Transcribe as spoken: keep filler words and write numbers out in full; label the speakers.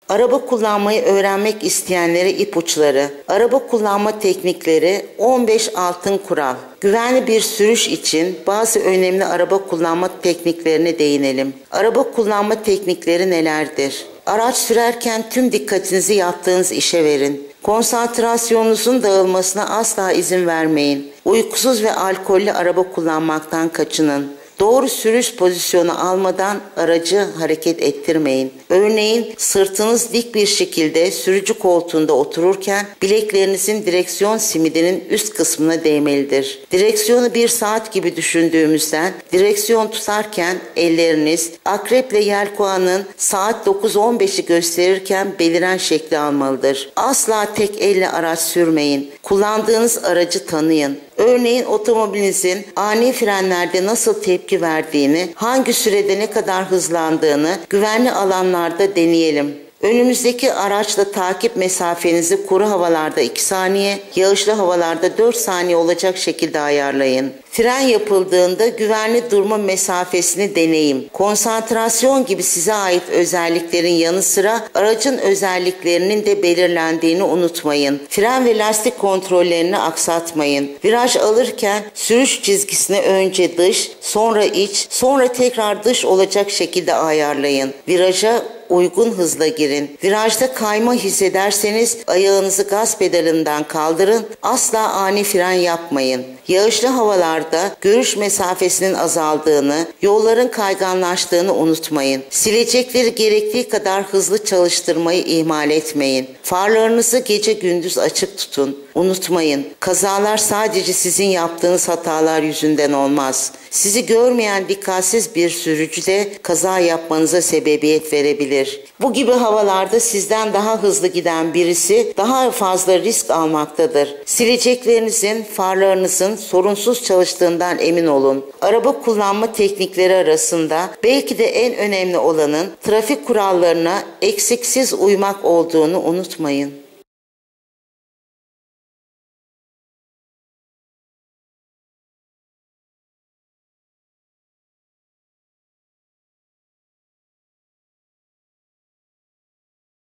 Speaker 1: Araba kullanmayı öğrenmek isteyenlere ipuçları, araba kullanma teknikleri, on beş altın kural. Güvenli bir sürüş için bazı önemli araba kullanma tekniklerine değinelim. Araba kullanma teknikleri nelerdir? Araç sürerken tüm dikkatinizi yaptığınız işe verin. Konsantrasyonunuzun dağılmasına asla izin vermeyin. Uykusuz ve alkollü araba kullanmaktan kaçının. Doğru sürüş pozisyonu almadan aracı hareket ettirmeyin. Örneğin sırtınız dik bir şekilde sürücü koltuğunda otururken bileklerinizin direksiyon simidinin üst kısmına değmelidir. Direksiyonu bir saat gibi düşündüğümüzden direksiyon tutarken elleriniz akreple yelkovanın saat dokuz on beşi gösterirken beliren şekli almalıdır. Asla tek elle araç sürmeyin. Kullandığınız aracı tanıyın. Örneğin otomobilinizin ani frenlerde nasıl tepki verdiğini, hangi sürede ne kadar hızlandığını güvenli alanlarda deneyelim. Önümüzdeki araçla takip mesafenizi kuru havalarda iki saniye, yağışlı havalarda dört saniye olacak şekilde ayarlayın. Fren yapıldığında güvenli durma mesafesini deneyin. Konsantrasyon gibi size ait özelliklerin yanı sıra aracın özelliklerinin de belirlendiğini unutmayın. Fren ve lastik kontrollerini aksatmayın. Viraj alırken sürüş çizgisini önce dış, sonra iç, sonra tekrar dış olacak şekilde ayarlayın. Viraja uygun hızla girin. Virajda kayma hissederseniz ayağınızı gaz pedalından kaldırın. Asla ani fren yapmayın. Yağışlı havalarda görüş mesafesinin azaldığını, yolların kayganlaştığını unutmayın. Silecekleri gerektiği kadar hızlı çalıştırmayı ihmal etmeyin. Farlarınızı gece gündüz açık tutun. Unutmayın, kazalar sadece sizin yaptığınız hatalar yüzünden olmaz. Sizi görmeyen dikkatsiz bir sürücü de kaza yapmanıza sebebiyet verebilir. Bu gibi havalarda sizden daha hızlı giden birisi daha fazla risk almaktadır. Sileceklerinizin, farlarınızın sorunsuz çalıştığından emin olun. Araba kullanma teknikleri arasında belki de en önemli olanın trafik kurallarına eksiksiz uymak olduğunu unutmayın.